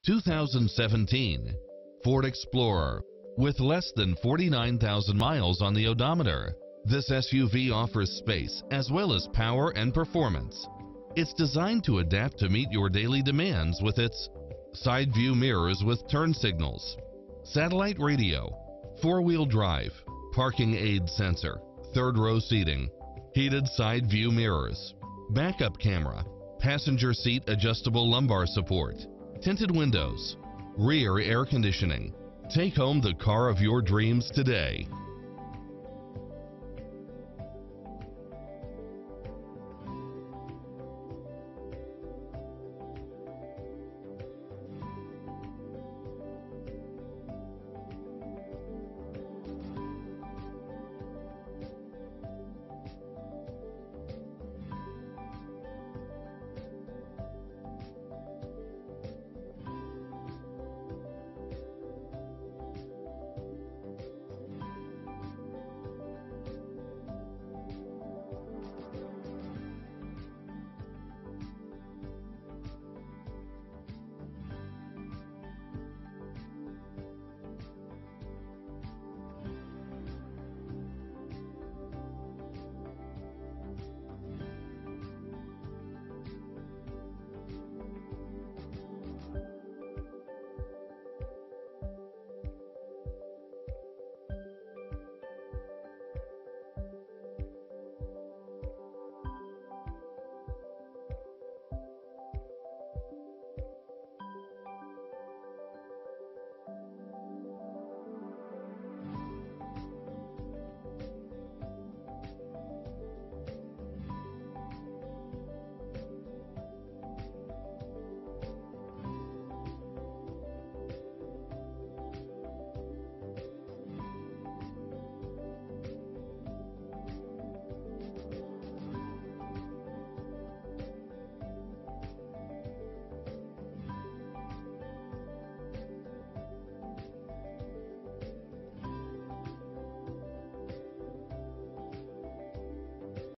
2017 Ford Explorer. With less than 49,000 miles on the odometer, this SUV offers space as well as power and performance. It's designed to adapt to meet your daily demands with its side view mirrors with turn signals, satellite radio, four-wheel drive, parking aid sensor, third row seating, heated side view mirrors, backup camera, passenger seat adjustable lumbar support, tinted windows, rear air conditioning. Take home the car of your dreams today.